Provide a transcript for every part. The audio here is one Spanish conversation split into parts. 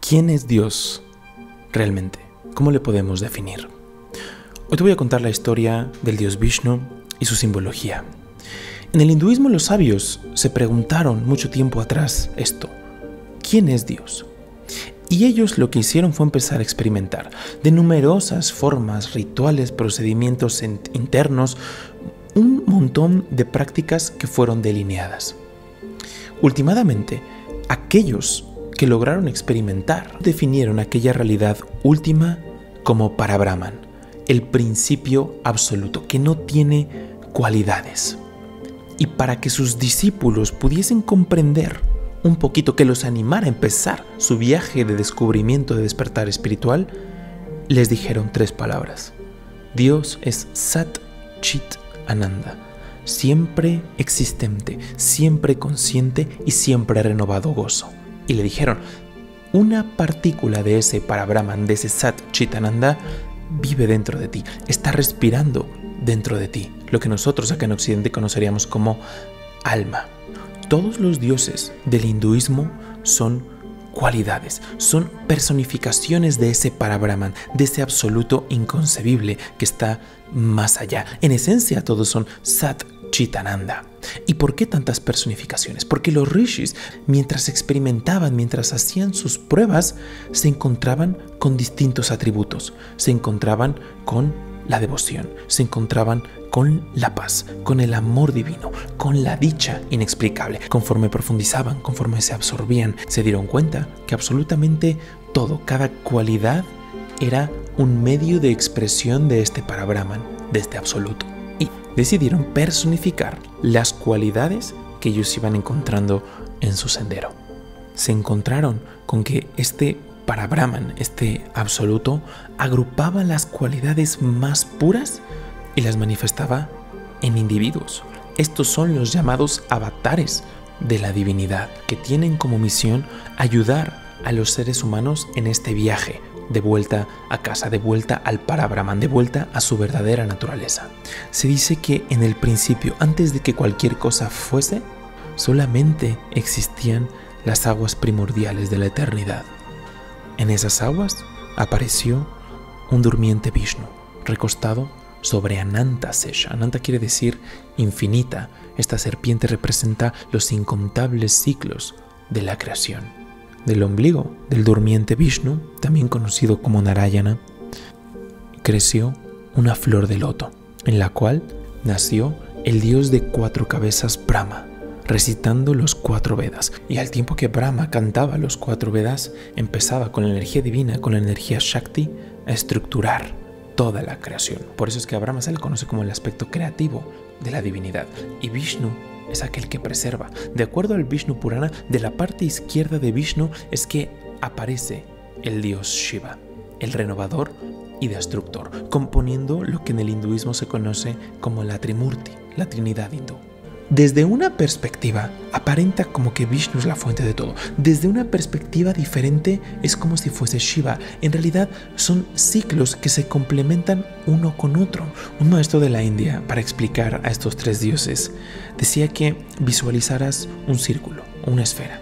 ¿Quién es Dios realmente? ¿Cómo le podemos definir? Hoy te voy a contar la historia del dios Vishnu y su simbología. En el hinduismo los sabios se preguntaron mucho tiempo atrás esto: ¿quién es Dios? Y ellos lo que hicieron fue empezar a experimentar de numerosas formas, rituales, procedimientos internos, un montón de prácticas que fueron delineadas. Últimamente, aquellos que lograron experimentar definieron aquella realidad última como Parabrahman, el principio absoluto, que no tiene cualidades. Y para que sus discípulos pudiesen comprender un poquito, que los animara a empezar su viaje de descubrimiento, de despertar espiritual, les dijeron 3 palabras. Dios es Sat Chit Ananda, siempre existente, siempre consciente y siempre renovado gozo. Y le dijeron, una partícula de ese Parabrahman, de ese Sat Chit Ananda, vive dentro de ti, está respirando dentro de ti, lo que nosotros acá en Occidente conoceríamos como alma. Todos los dioses del hinduismo son cualidades, son personificaciones de ese Parabrahman, de ese absoluto inconcebible que está más allá. En esencia todos son Sat Chit Ananda. ¿Y por qué tantas personificaciones? Porque los rishis, mientras experimentaban, mientras hacían sus pruebas, se encontraban con distintos atributos. Se encontraban con la devoción, se encontraban con la paz, con el amor divino, con la dicha inexplicable. Conforme profundizaban, conforme se absorbían, se dieron cuenta que absolutamente todo, cada cualidad era un medio de expresión de este Parabrahman, de este absoluto. Y decidieron personificar las cualidades que ellos iban encontrando en su sendero. Se encontraron con que este Parabrahman, este absoluto, agrupaba las cualidades más puras y las manifestaba en individuos. Estos son los llamados avatares de la divinidad, que tienen como misión ayudar a los seres humanos en este viaje de vuelta a casa, de vuelta al Parabrahman, de vuelta a su verdadera naturaleza. Se dice que en el principio, antes de que cualquier cosa fuese, solamente existían las aguas primordiales de la eternidad. En esas aguas apareció un durmiente Vishnu, recostado sobre Ananta Sesha. Ananta quiere decir infinita. Esta serpiente representa los incontables ciclos de la creación. Del ombligo del durmiente Vishnu, también conocido como Narayana, creció una flor de loto, en la cual nació el dios de 4 cabezas Brahma, recitando los 4 Vedas. Y al tiempo que Brahma cantaba los 4 Vedas, empezaba con la energía divina, con la energía Shakti, a estructurar toda la creación. Por eso es que a Brahma se le conoce como el aspecto creativo de la divinidad. Y Vishnu es aquel que preserva. De acuerdo al Vishnu Purana, de la parte izquierda de Vishnu es que aparece el dios Shiva, el renovador y destructor, componiendo lo que en el hinduismo se conoce como la Trimurti, la Trinidad hindú. Desde una perspectiva, aparenta como que Vishnu es la fuente de todo. Desde una perspectiva diferente, es como si fuese Shiva. En realidad, son ciclos que se complementan uno con otro. Un maestro de la India, para explicar a estos 3 dioses, decía que visualizaras un círculo, una esfera.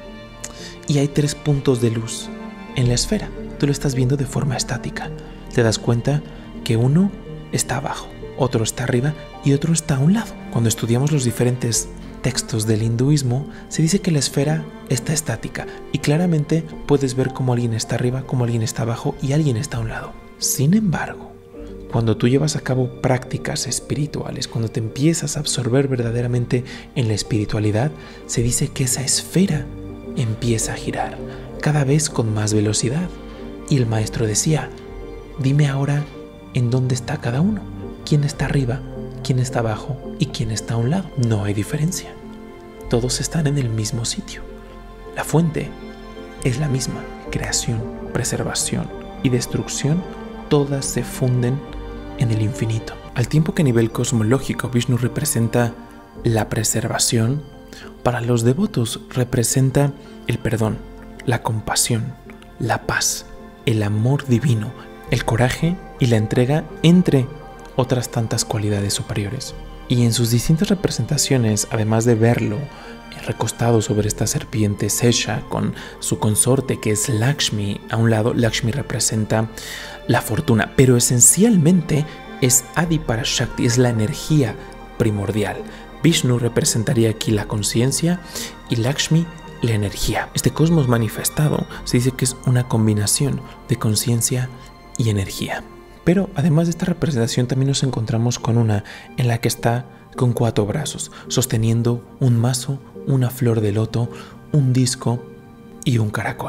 Y hay 3 puntos de luz en la esfera. Tú lo estás viendo de forma estática. Te das cuenta que uno está abajo, otro está arriba y otro está a un lado. Cuando estudiamos los diferentes textos del hinduismo, se dice que la esfera está estática y claramente puedes ver cómo alguien está arriba, cómo alguien está abajo y alguien está a un lado. Sin embargo, cuando tú llevas a cabo prácticas espirituales, cuando te empiezas a absorber verdaderamente en la espiritualidad, se dice que esa esfera empieza a girar cada vez con más velocidad. Y el maestro decía, dime ahora en dónde está cada uno. ¿Quién está arriba? ¿Quién está abajo? ¿Y quién está a un lado? No hay diferencia. Todos están en el mismo sitio. La fuente es la misma. Creación, preservación y destrucción, todas se funden en el infinito. Al tiempo que a nivel cosmológico Vishnu representa la preservación, para los devotos representa el perdón, la compasión, la paz, el amor divino, el coraje y la entrega, entre otras tantas cualidades superiores. Y en sus distintas representaciones, además de verlo recostado sobre esta serpiente Sesha con su consorte que es Lakshmi a un lado. Lakshmi representa la fortuna, pero esencialmente es Adi Parashakti, es la energía primordial. Vishnu representaría aquí la conciencia y Lakshmi la energía. Este cosmos manifestado se dice que es una combinación de conciencia y energía. Pero además de esta representación también nos encontramos con una en la que está con 4 brazos, sosteniendo un mazo, una flor de loto, un disco y un caracol.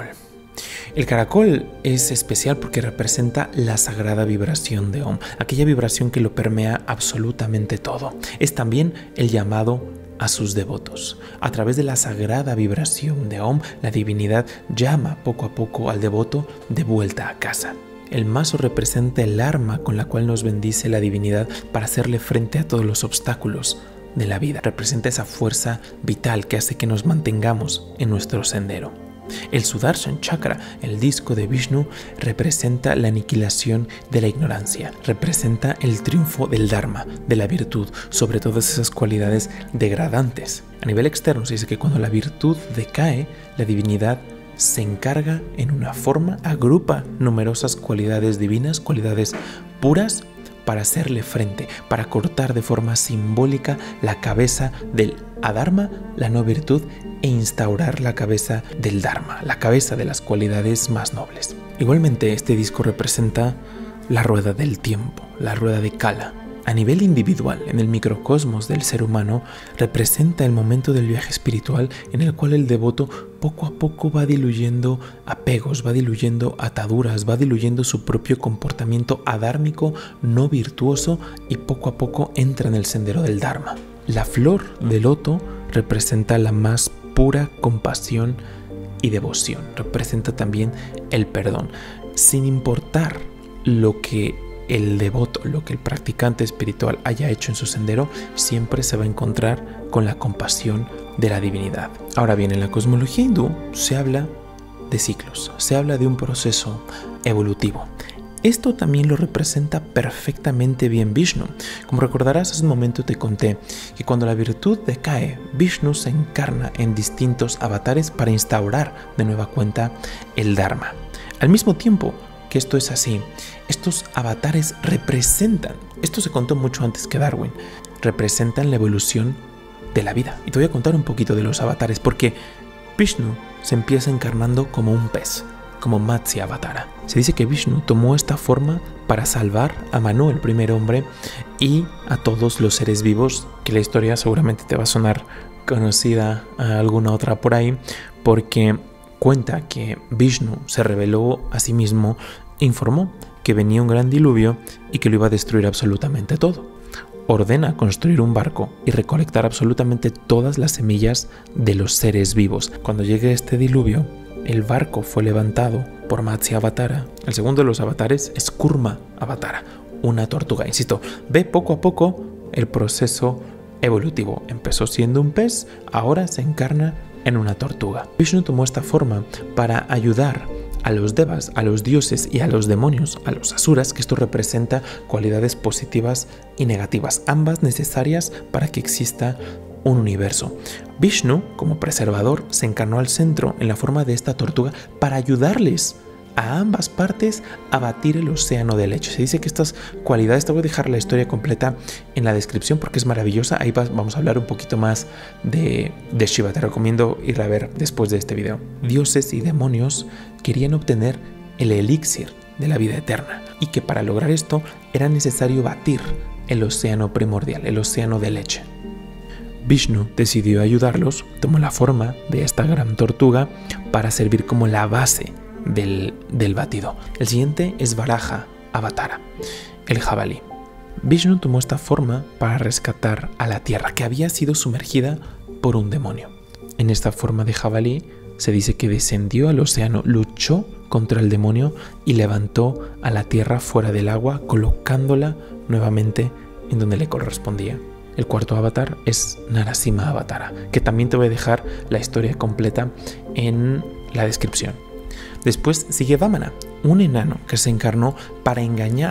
El caracol es especial porque representa la sagrada vibración de Om, aquella vibración que lo permea absolutamente todo. Es también el llamado a sus devotos. A través de la sagrada vibración de Om, la divinidad llama poco a poco al devoto de vuelta a casa. El mazo representa el arma con la cual nos bendice la divinidad para hacerle frente a todos los obstáculos de la vida. Representa esa fuerza vital que hace que nos mantengamos en nuestro sendero. El Sudarshan Chakra, el disco de Vishnu, representa la aniquilación de la ignorancia, representa el triunfo del Dharma, de la virtud, sobre todas esas cualidades degradantes. A nivel externo se dice que cuando la virtud decae, la divinidad se encarga en una forma, agrupa numerosas cualidades divinas, cualidades puras, para hacerle frente, para cortar de forma simbólica la cabeza del adharma, la no virtud, e instaurar la cabeza del dharma, la cabeza de las cualidades más nobles. Igualmente, este disco representa la rueda del tiempo, la rueda de Kala. A nivel individual, en el microcosmos del ser humano, representa el momento del viaje espiritual en el cual el devoto poco a poco va diluyendo apegos, va diluyendo ataduras, va diluyendo su propio comportamiento adármico no virtuoso y poco a poco entra en el sendero del Dharma. La flor de loto representa la más pura compasión y devoción. Representa también el perdón, sin importar lo que el devoto, lo que el practicante espiritual haya hecho en su sendero, siempre se va a encontrar con la compasión de la divinidad. Ahora bien, en la cosmología hindú se habla de ciclos, se habla de un proceso evolutivo. Esto también lo representa perfectamente bien Vishnu. Como recordarás, hace un momento te conté que cuando la virtud decae, Vishnu se encarna en distintos avatares para instaurar de nueva cuenta el Dharma. Al mismo tiempo que esto es así, estos avatares representan, esto se contó mucho antes que Darwin, representan la evolución de la vida. Y te voy a contar un poquito de los avatares, porque Vishnu se empieza encarnando como un pez, como Matsya Avatara. Se dice que Vishnu tomó esta forma para salvar a Manu, el primer hombre, y a todos los seres vivos, que la historia seguramente te va a sonar conocida a alguna otra por ahí, porque cuenta que Vishnu se reveló a sí mismo e informó que venía un gran diluvio y que lo iba a destruir absolutamente todo. Ordena construir un barco y recolectar absolutamente todas las semillas de los seres vivos. Cuando llegue este diluvio, el barco fue levantado por Matsya Avatara. El segundo de los avatares es Kurma Avatara, una tortuga. Insisto, ve poco a poco el proceso evolutivo. Empezó siendo un pez, ahora se encarna en una tortuga. Vishnu tomó esta forma para ayudar a los devas, a los dioses y a los demonios, a los asuras, que esto representa cualidades positivas y negativas, ambas necesarias para que exista un universo. Vishnu, como preservador, se encarnó al centro en la forma de esta tortuga para ayudarles a ambas partes a batir el océano de leche. Se dice que estas cualidades, te voy a dejar la historia completa en la descripción porque es maravillosa. Ahí vamos a hablar un poquito más de Shiva. Te recomiendo ir a ver después de este video. Dioses y demonios querían obtener el elixir de la vida eterna y que para lograr esto era necesario batir el océano primordial, el océano de leche. Vishnu decidió ayudarlos, tomó la forma de esta gran tortuga para servir como la base del batido. El siguiente es Varaha Avatara, el jabalí. Vishnu tomó esta forma para rescatar a la tierra que había sido sumergida por un demonio. En esta forma de jabalí se dice que descendió al océano, luchó contra el demonio y levantó a la tierra fuera del agua, colocándola nuevamente en donde le correspondía. El cuarto avatar es Narasimha Avatara, que también te voy a dejar la historia completa en la descripción. Después sigue Vamana, un enano que se encarnó para engañar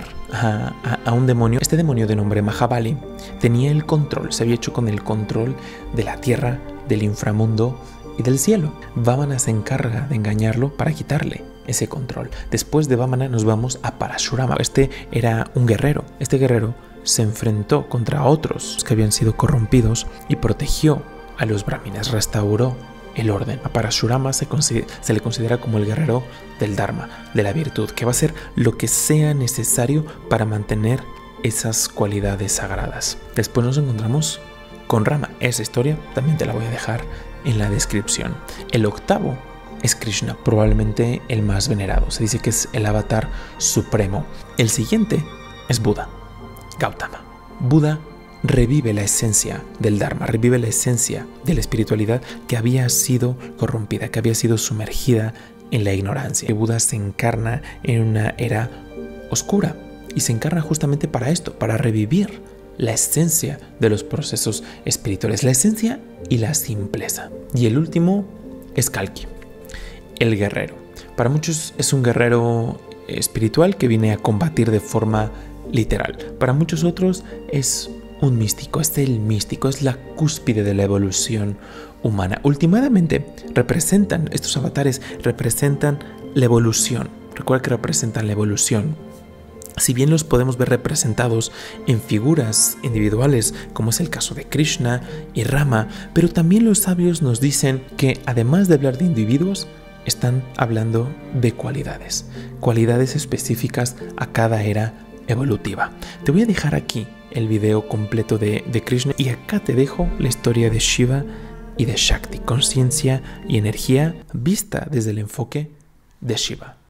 a un demonio. Este demonio de nombre Mahabali tenía el control, se había hecho con el control de la tierra del inframundo y del cielo. Vamana se encarga de engañarlo para quitarle ese control. Después de Vamana nos vamos a Parashurama. Este era un guerrero. Este guerrero se enfrentó contra otros que habían sido corrompidos y protegió a los brahminas, restauró el orden. A Parashurama se le considera como el guerrero del Dharma, de la virtud, que va a hacer lo que sea necesario para mantener esas cualidades sagradas. Después nos encontramos con Rama. Esa historia también te la voy a dejar en la descripción. El octavo es Krishna, probablemente el más venerado. Se dice que es el avatar supremo. El siguiente es Buda, Gautama. Buda revive la esencia del Dharma, revive la esencia de la espiritualidad que había sido corrompida, que había sido sumergida en la ignorancia. Buda se encarna en una era oscura y se encarna justamente para esto, para revivir la esencia de los procesos espirituales, la esencia y la simpleza. Y el último es Kalki, el guerrero. Para muchos es un guerrero espiritual que viene a combatir de forma literal. Para muchos otros es un místico, es el místico, es la cúspide de la evolución humana. Últimamente estos avatares representan la evolución. Recuerda que representan la evolución. Si bien los podemos ver representados en figuras individuales, como es el caso de Krishna y Rama, pero también los sabios nos dicen que además de hablar de individuos, están hablando de cualidades específicas a cada era evolutiva. Te voy a dejar aquí el video completo de Krishna y acá te dejo la historia de Shiva y de Shakti, conciencia y energía vista desde el enfoque de Shiva.